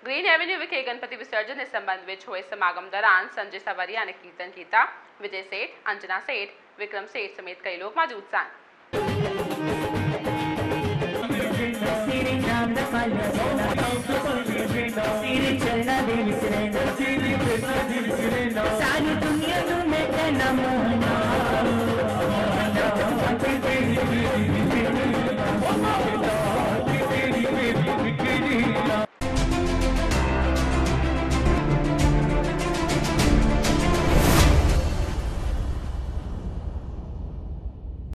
Green Avenue विखे गणपति विसर्जन इस संबंध में होए समागम दौरान संजय सवरिया ने कीर्तन किया। विजय सेठ, अंजना सेठ, विक्रम सेठ समेत कई लोग मौजूद सन। सारी दुनिया में